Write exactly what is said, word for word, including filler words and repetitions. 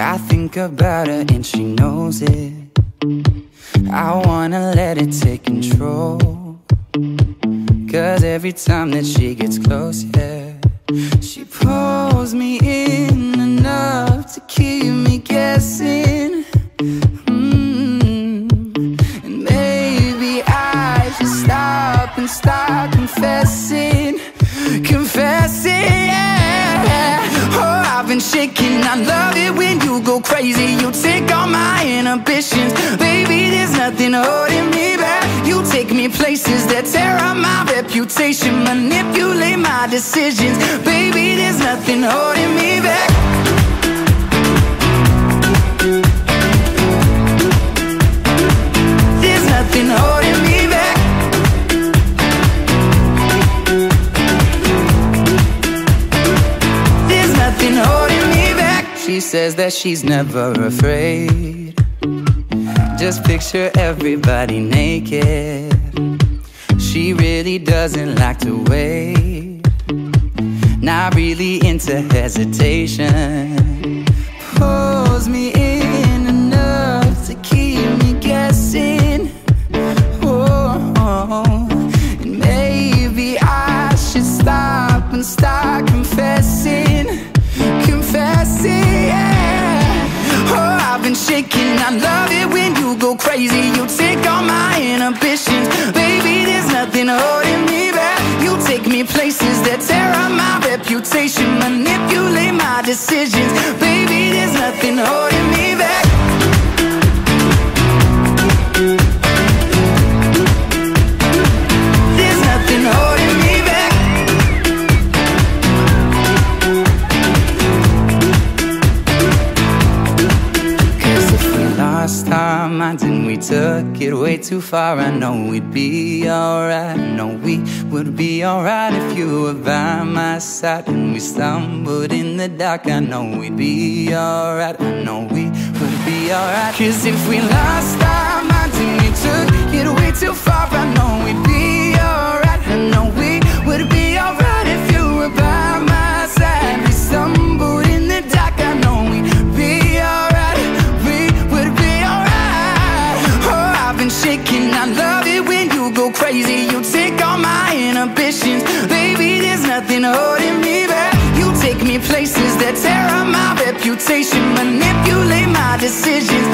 I think about her and she knows it. I wanna let it take control, 'cause every time that she gets close, yeah, she pulls me in enough to keep me guessing. mm. And maybe I should stop and start confessing. Confessing, yeah. Oh, I've been shaking. I love it when you go crazy. You take all my inhibitions. Baby, there's nothing holding me back. You take me places that tear up my reputation, manipulate my decisions. Baby, there's nothing holding me back. There's nothing holding me back. There's nothing holding me back. She says that she's never afraid. Just picture everybody naked. She really doesn't like to wait. Not really into hesitation. Pulls me in enough to keep me guessing. Oh, and maybe I should stop and start confessing. Confessing, yeah. Oh, I've been shaking. I love it when you go crazy. You take all my inhibitions. Baby, there's nothing holding me back. You take me places that tear up my reputation, manipulate my decisions. Baby, there's nothing holding me back. There's nothing holding me back. Lost our minds and we took it way too far. I know we'd be alright. I know we would be alright if you were by my side. And we stumbled in the dark. I know we'd be alright. I know we would be alright. 'Cause if we lost our minds and we took it way too far, I know we'd be alright. I know we would be alright if you were by my side. We stumbled in the dark. I know we'd be alright. Shaking, I love it when you go crazy. You take all my inhibitions. Baby, there's nothing holding me back. You take me places that tear up my reputation, manipulate my decisions.